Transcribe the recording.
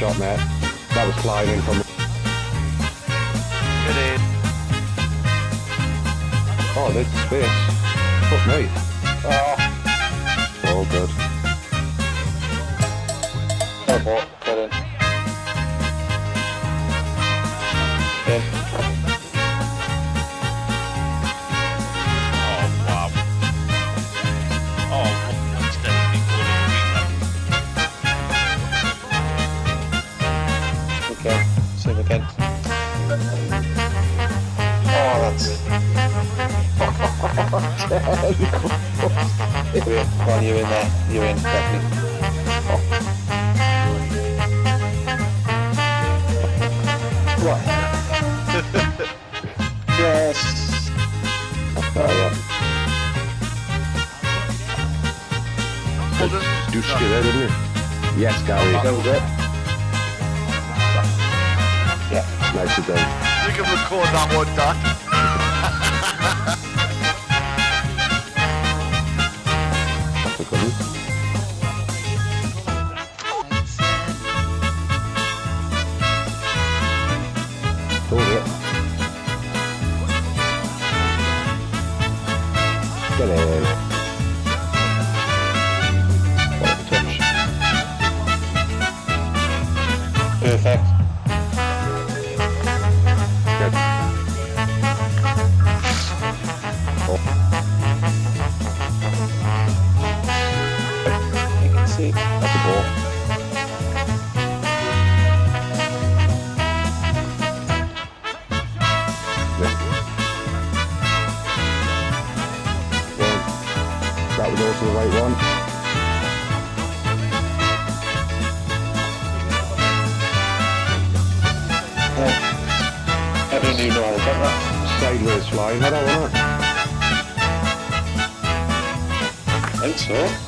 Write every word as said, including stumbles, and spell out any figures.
shot, mate. That was flying in from... It is. Oh, there's space. Fuck me. Oh. All good. Oh, boy. Get in. In. Oh, wow. Oh, what's definitely calling Okay. Save again. Oh, that's... Wait, go on, you're in there. You're in, definitely. Oh. What? Yes. Oh, yeah. Well, there's- Douche you there, didn't you? Yes, Gary. That was it. Yeah. Nicely done. We can record that one, Dad. That's a good one. Hold it. Get in. Oh, touch. Perfect. Good. Oh. You can see. That's a ball. Yeah. Well, that was also the right one. Yeah. I don't even know how to get that. Sideways flying, I don't want it. I think so.